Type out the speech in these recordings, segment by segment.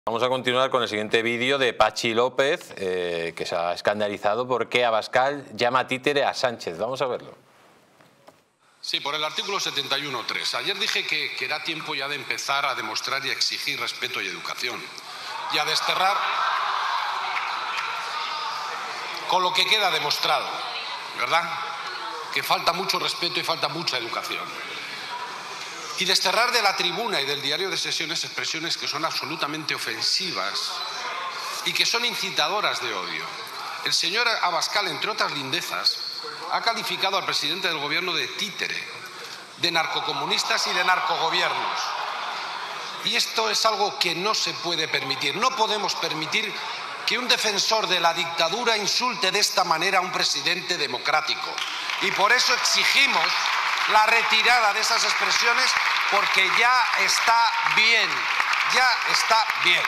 Vamos a continuar con el siguiente vídeo de Patxi López, que se ha escandalizado porque Abascal llama títere a Sánchez. Vamos a verlo. Sí, por el artículo 71.3. Ayer dije que era tiempo ya de empezar a demostrar y a exigir respeto y educación. Y a desterrar con lo que queda demostrado, ¿verdad? Que falta mucho respeto y falta mucha educación. Y desterrar de la tribuna y del diario de sesiones expresiones que son absolutamente ofensivas y que son incitadoras de odio. El señor Abascal, entre otras lindezas, ha calificado al presidente del gobierno de títere, de narcocomunistas y de narcogobiernos. Y esto es algo que no se puede permitir. No podemos permitir que un defensor de la dictadura insulte de esta manera a un presidente democrático. Y por eso exigimos la retirada de esas expresiones, porque ya está bien, ya está bien.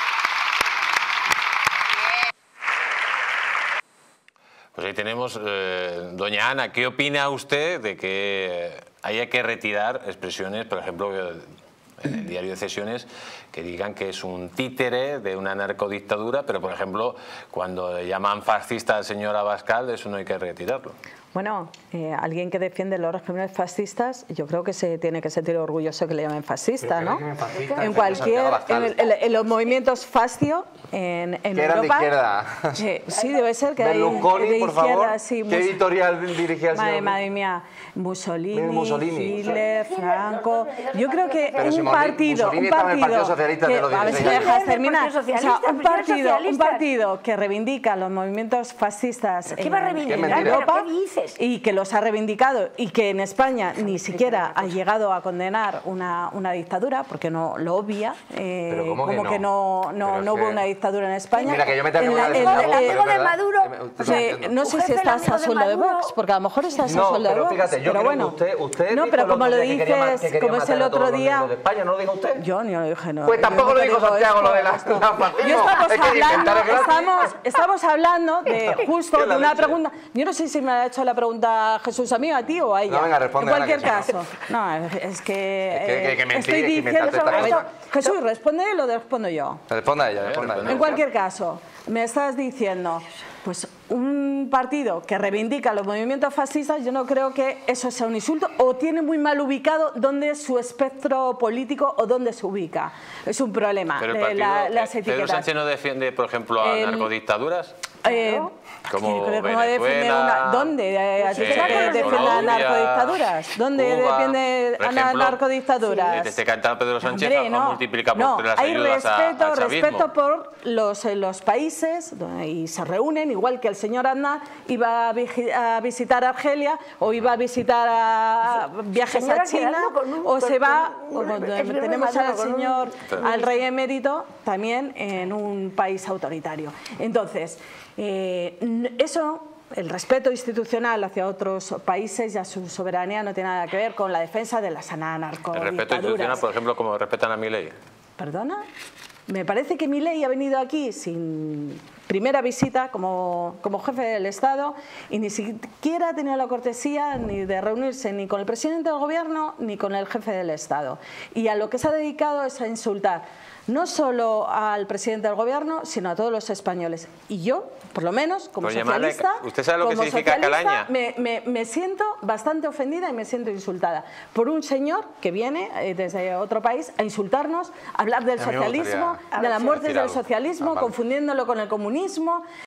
Pues ahí tenemos, doña Ana, ¿qué opina usted de que haya que retirar expresiones, por ejemplo, en el diario de sesiones, que digan que es un títere de una narcodictadura, pero por ejemplo, cuando llaman fascista al señor Abascal, eso no hay que retirarlo? Bueno, alguien que defiende los regímenes fascistas, yo creo que se tiene que sentir orgulloso que le llamen fascista, ¿no? En cualquier, en los movimientos fascio en Europa. De izquierda. Sí, debe ser que Berlusconi, de por izquierda, favor. sí. ¿Qué editorial dirigía el señor? Madre mía, Mussolini, Hitler, Franco. Yo creo que un partido que, a ver si me dejas terminar. O sea, un partido que reivindica los movimientos fascistas en Europa y que los ha reivindicado y que en España ni siquiera ha llegado a condenar una dictadura, porque no lo obvia, como que no hubo una dictadura en España. Mira, que yo me tengo de Maduro, no sé si estás a sueldo de Vox, porque a lo mejor estás a sueldo de Vox. Fíjate, yo pero bueno, usted no, pero como lo dices, como es el otro día. ¿De España no lo dijo usted? Yo ni lo dije, no. Pues tampoco lo dijo Santiago, lo de la estamos hablando de justo de una pregunta. Yo no sé si me ha hecho la pregunta Jesús a mí, a ti o a ella. No, venga, responde. En cualquier caso. No, es que estoy diciendo sobre esto. Jesús, responde él o respondo yo. Responda ella, responda ella. En cualquier caso, me estás diciendo, pues un partido que reivindica los movimientos fascistas, yo no creo que eso sea un insulto, o tiene muy mal ubicado dónde es su espectro político o dónde se ubica. Es un problema. Pero el partido, las etiquetas. ¿Pedro Sánchez no defiende, por ejemplo, a narcodictaduras? ¿Cómo Venezuela, ¿dónde defiende a narcodictaduras? ¿Dónde defiende a narcodictaduras? Desde que ha Pedro Sánchez ha multiplicado por 3 las ayudas al chavismo. Respeto por los países y se reúnen, igual que el señor Aznar iba a visitar Argelia o iba a visitar viajes a China o se va, tenemos al rey emérito también en un país autoritario. Entonces, eso, el respeto institucional hacia otros países y a su soberanía no tiene nada que ver con la defensa de las narcodictaduras. ¿El respeto institucional, por ejemplo, como respetan a Milei? ¿Perdona? Me parece que Milei ha venido aquí sin primera visita como jefe del Estado y ni siquiera ha tenido la cortesía ni de reunirse ni con el presidente del gobierno ni con el jefe del Estado. Y a lo que se ha dedicado es a insultar no solo al presidente del gobierno, sino a todos los españoles. Y yo, por lo menos, como socialista, ¿usted sabe lo que significa calaña? Me siento bastante ofendida y me siento insultada por un señor que viene desde otro país a insultarnos, a hablar del socialismo, de la muerte del socialismo, confundiéndolo con el comunismo.